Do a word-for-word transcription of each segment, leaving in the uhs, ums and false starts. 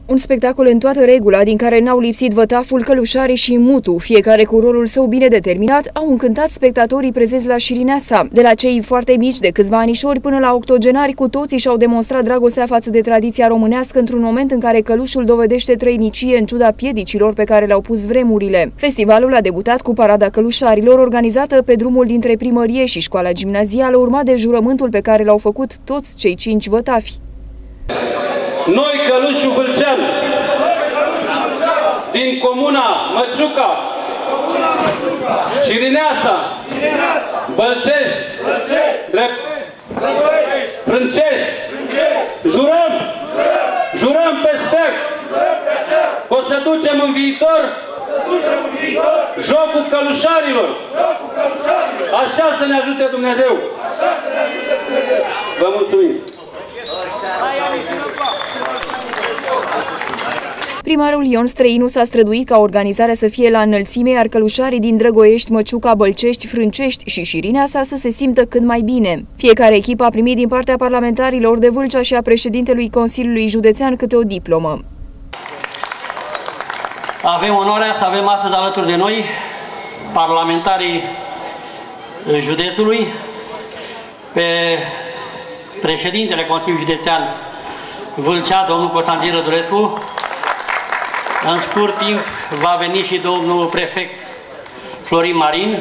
Un spectacol în toată regula, din care n-au lipsit vătaful, călușarii și mutu, fiecare cu rolul său bine determinat, au încântat spectatorii prezenți la Șirineasa. De la cei foarte mici, de câțiva anișori, până la octogenari, cu toții și-au demonstrat dragostea față de tradiția românească într-un moment în care călușul dovedește trăinicie în ciuda piedicilor pe care le-au pus vremurile. Festivalul a debutat cu parada călușarilor, organizată pe drumul dintre primărie și școala gimnazială, urmat de jurământul pe care l-au făcut toți cei cinci vătafi. Noi, Călușul Vâlcean, din comuna Măciuca, Șirineasa, Bălcești, Frâncești, jurăm, jurăm pe stec că o să ducem în viitor jocul călușarilor. Așa să ne ajute Dumnezeu. Vă mulțumim. Primarul Ion Străinu s-a străduit ca organizarea să fie la înălțime, iar călușarii din Drăgoiești, Măciuca, Bălcești, Frâncești și Șirineasa să se simtă cât mai bine. Fiecare echipă a primit din partea parlamentarilor de Vâlcea și a președintelui Consiliului Județean câte o diplomă. Avem onoarea să avem astăzi alături de noi parlamentarii județului, pe președintele Consiliului Județean Vâlcea, domnul Constantin Rădulescu. În scurt timp va veni și domnul prefect Florin Marin.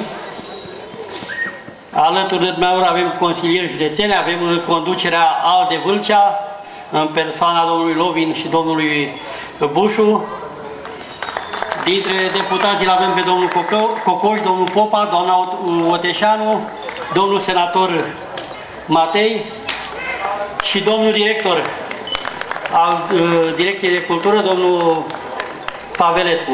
Alături de dumneavoastră avem consilieri județeni, avem conducerea ALDE Vâlcea, în persoana domnului Lovin și domnului Bușu. Dintre deputații îl avem pe domnul Cocoș, domnul Popa, doamna Oteșanu, domnul senator Matei și domnul director al uh, Direcției de Cultură, domnul Pavelescu.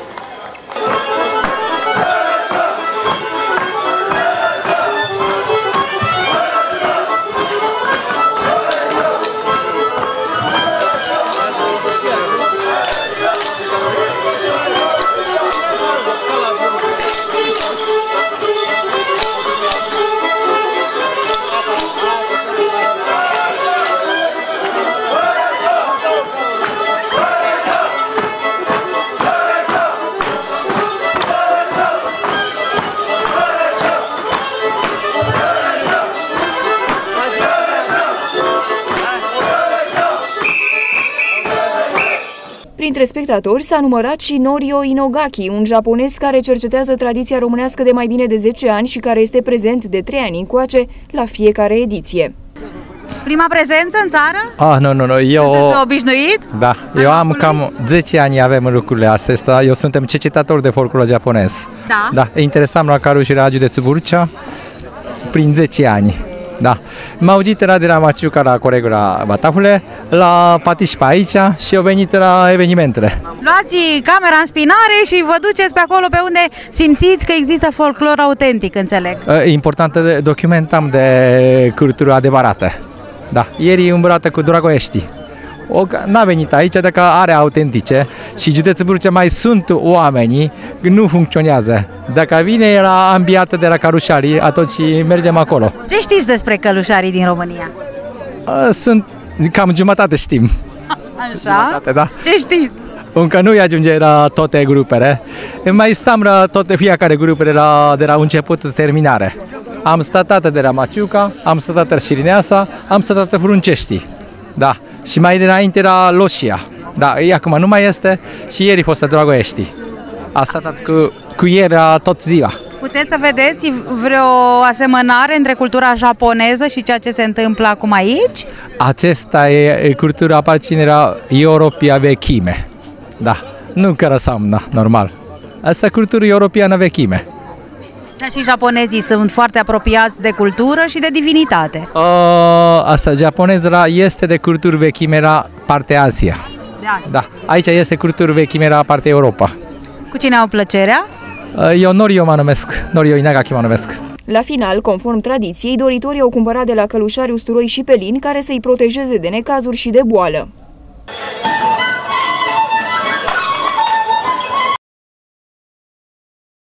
Printre spectatori s-a numărat și Norio Inogaki, un japonez care cercetează tradiția românească de mai bine de zece ani și care este prezent de trei ani încoace la fiecare ediție. Prima prezență în țară? Ah, nu, nu, nu, eu... Sunteți obișnuit? Da, eu am cam zece ani avem lucrurile astea, eu suntem cercetator de folclor japonez. Da? Da, interesam la Carușirea județul Vâlcea prin zece ani. Da. M-au auzit era de la Măciuca la colegul la Batahule, la participă aici și au venit la evenimentele. Luați camera în spinare și vă duceți pe acolo pe unde simțiți că există folclor autentic, înțeleg. Important de documentăm de cultură adevărată. Da, ieri îmbrată cu Drăgoiești. N-a venit aici dacă are autentice și județul Vâlcea mai sunt oamenii, nu funcționează. Dacă vine era ambiată de la călușarii, atunci mergem acolo. Ce știți despre călușarii din România? Sunt cam jumătate știm. Așa? Jumătate, da. Ce știți? Încă nu ajunge la toate grupele. Mai stăm la toate fiecare grupele la, de la început terminare. Am stat de la Măciuca, am stat la Șirineasa, am stat la Frâncești. Da. Și mai dinainte la Loșia. Da, e acum nu mai este și ieri fost la Drăgoiești. A stat cu, cu ieri tot ziua. Puteți să vedeți vreo asemănare între cultura japoneză și ceea ce se întâmplă acum aici? Acesta e cultura aparținerea Europei vechime. Da, nu că răsamnă, normal. Asta e cultura europeană vechime. Dar și japonezii sunt foarte apropiați de cultură și de divinitate. Uh, asta, japoneză este de cultură vechime la partea Asia. Da, aici este cultură vechime la partea Europa. Cu cine au plăcerea? Uh, eu Norio mă numesc, Norio Inogaki mă numesc. La final, conform tradiției, doritorii au cumpărat de la călușari usturoi și pelini care să-i protejeze de necazuri și de boală.